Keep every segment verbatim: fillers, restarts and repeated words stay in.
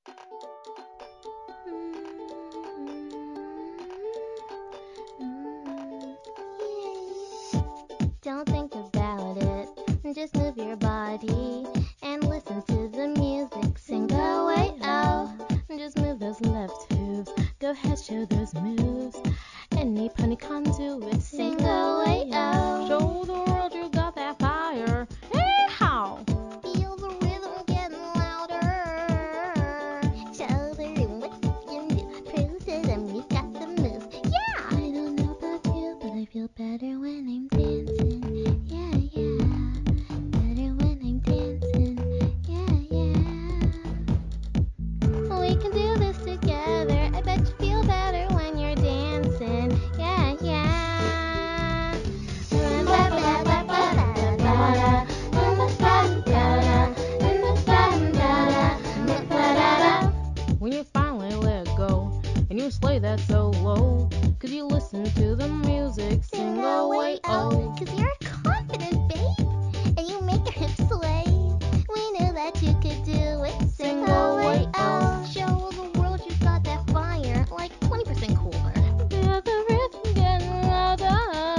Don't think about it, just move your body and listen to the music. Sing away, oh, just move those left hooves. Go ahead, show those moves. Any punny can do it. Sing away, oh. Show the world you got that fire. Hey, how? Feel the rhythm getting louder. Show the room what you can do. Prove to them you got the move. Yeah! I don't know about you, but I feel better when I'm dancing. Yeah, yeah. Better when I'm dancing. Yeah, yeah. We can do this together. I bet you feel better when you're dancing. Yeah, yeah. When you finally let go and you slay that so low, cause you listen to the music, sing away, oh. Cause you're confident, babe, and you make your hips sway. We knew that you could do it. Sing away, oh. Show the world you got that fire, like twenty percent cooler. Feel the rhythm getting louder.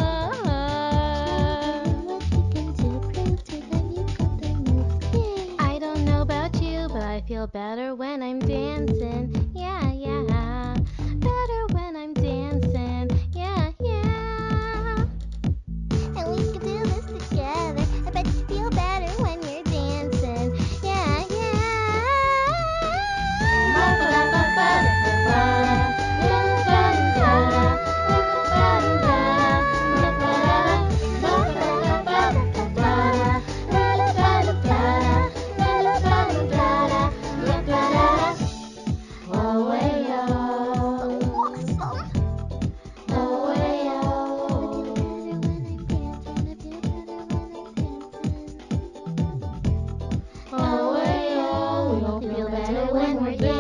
What you can do, prove to them you got the move. Yeah. I don't know about you, but I feel better when I'm dancing. Yeah, yeah. Better when I'm dancing. Yeah, yeah. And we can do this together. I bet you feel better when you're dancing. Yeah, Away, oh, we all feel better when we're dancing.